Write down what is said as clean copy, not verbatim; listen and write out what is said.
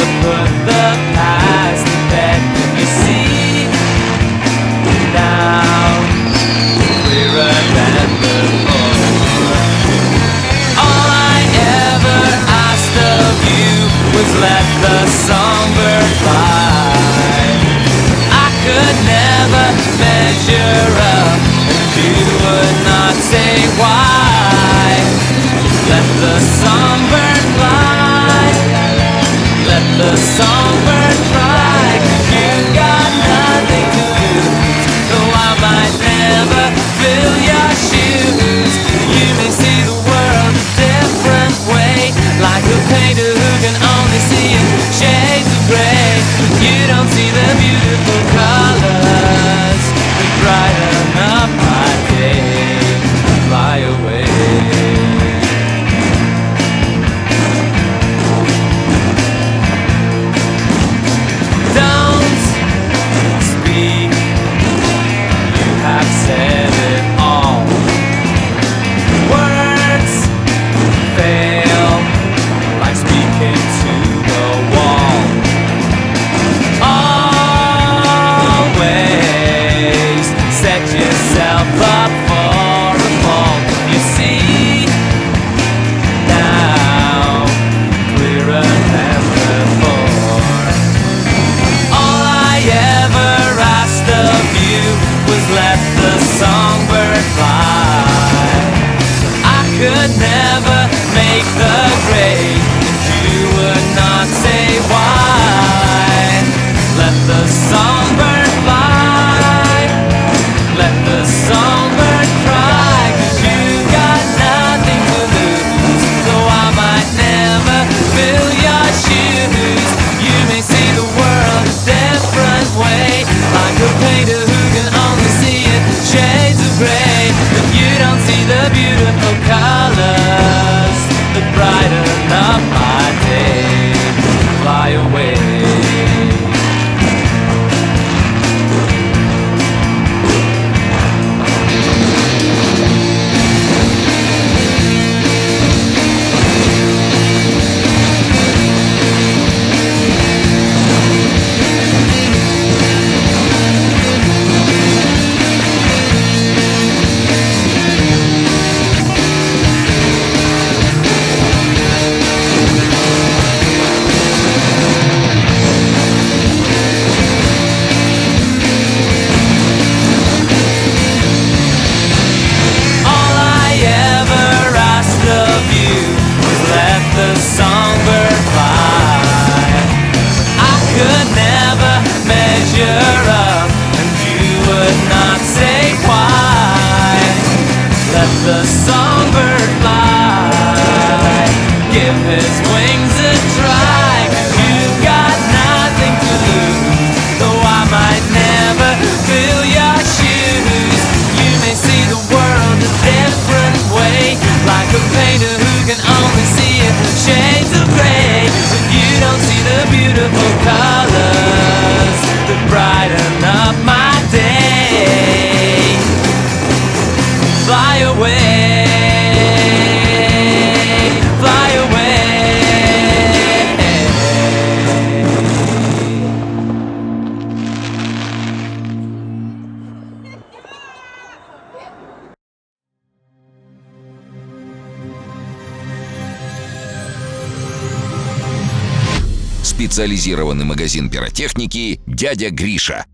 put the past to bed. You see, now clearer than before. All I ever asked of you was let the songbird fly. I could never measure up, and you would not say why. Let the songbird fly. Let the songbird fly. 'Cause you got nothing to lose, though I might never fill your shoes. You may see the world a different way, like a painter who can only see in shades of gray. But you don't see the beautiful colors that brighten up my day. Fly away. Don't speak, you have said it all. Words fail like speaking to the wall. Always set yourself up for a fall. You see, now clearer than before. All I ever asked of you was let the songbird fly. I could never make the grade, and you would not say why. Let the songbird fly. Let the songbird cry. 'Cause you got nothing to lose, though I might never fill your shoes. You may see the world a different way, like a painter who can only see it shades of gray. But you don't see the beautiful colors that brighten up my day. Fly away. All I ever asked of you was let the songbird fly. I could never measure up, and you would not say why. Let the songbird fly. Give his wings a try. 'Cause you've got nothing to lose, though I might never fill your shoes. You may see the world a different way, like a painter who can only see it shades of gray. But you don't see the beautiful colors that brighten up my day. Fly away. Fly away. Специализированный магазин пиротехники «Дядя Гриша».